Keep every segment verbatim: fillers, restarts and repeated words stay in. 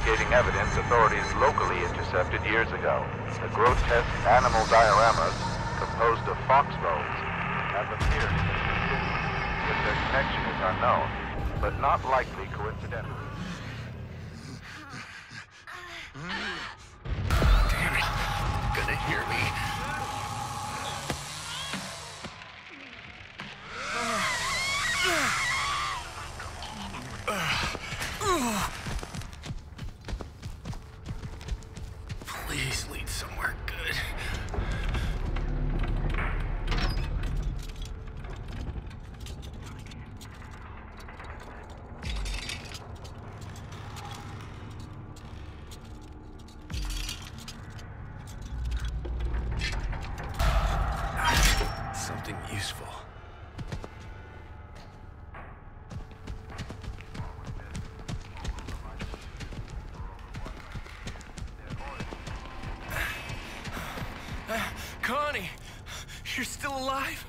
investigating evidence authorities locally intercepted years ago. The grotesque animal dioramas, composed of fox bones, have appeared in the city, but their connection is unknown, but not likely coincidental. Damn it. Gonna hear me. Please lead somewhere good. Something useful. Uh, Connie, you're still alive?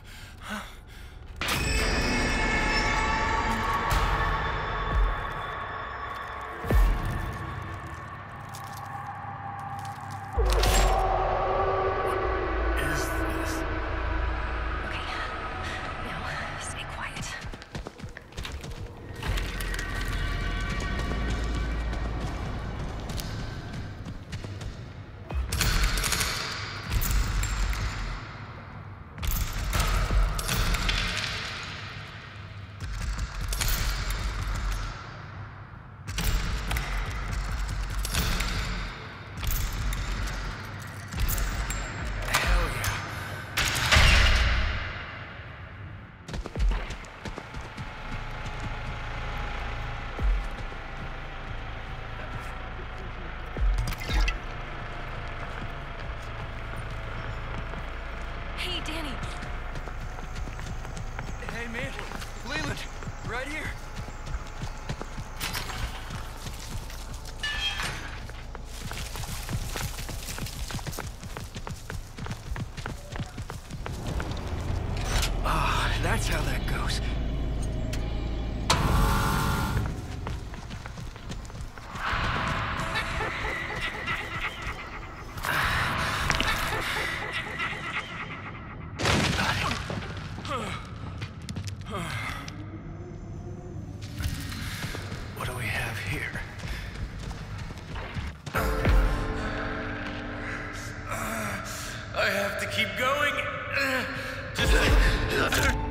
Hey, Danny. Hey, man. Leland, right here. Ah, that's how that goes. What do we have here? I have to keep going. Just